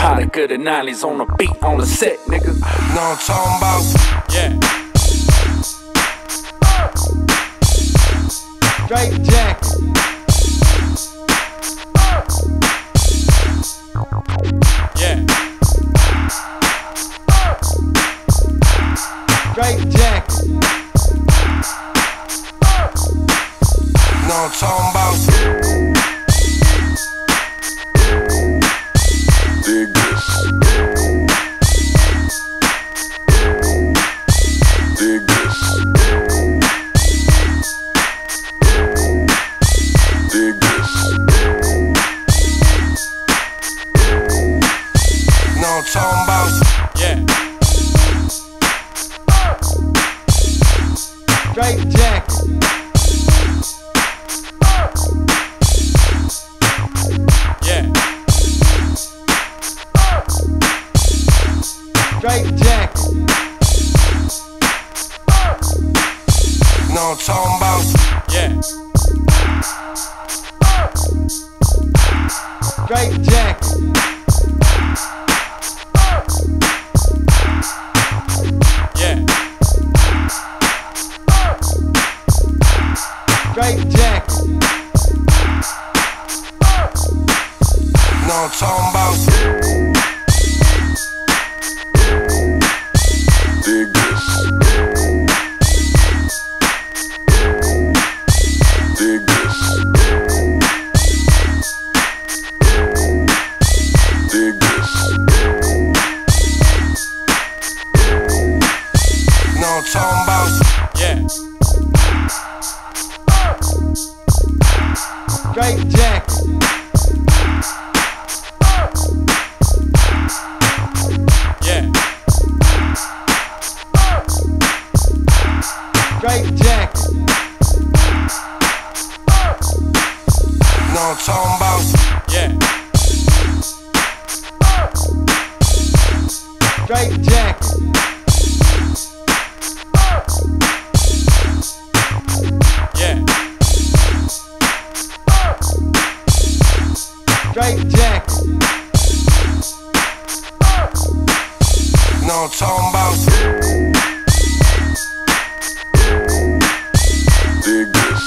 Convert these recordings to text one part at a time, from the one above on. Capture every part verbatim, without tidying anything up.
All that good and nineties on the beat, on the set, nigga. Know what I'm talking about? Yeah. Straight jacket. Yeah. Straight jacket. Know what I'm talking about? Dig this. Dig this. Dig this. Know what I'm talking about? Yeah. Straight jacket. Yeah. Straight jacket. Know what I'm talking about? Yeah. Straight jacket. Yeah. Straight jacket. Know what I'm talking about? Dig this. Dig this. Dig this. Know what I'm talking about? Yeah. Straight jacket. Yeah. Straight jacket. Know what I'm talking about? Yeah. Straight jacket. Yeah. Straight jacket. Know what I'm talking about? Dig this.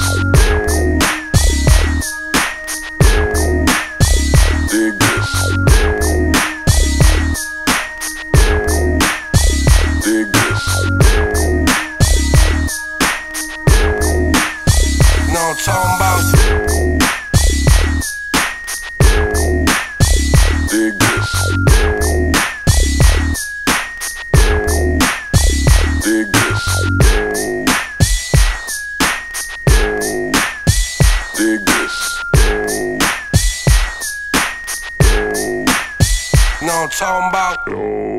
Dig this. Dig this. Know what I'm talking about? Dig this. Dig this. Dig this. Know what I'm talking about?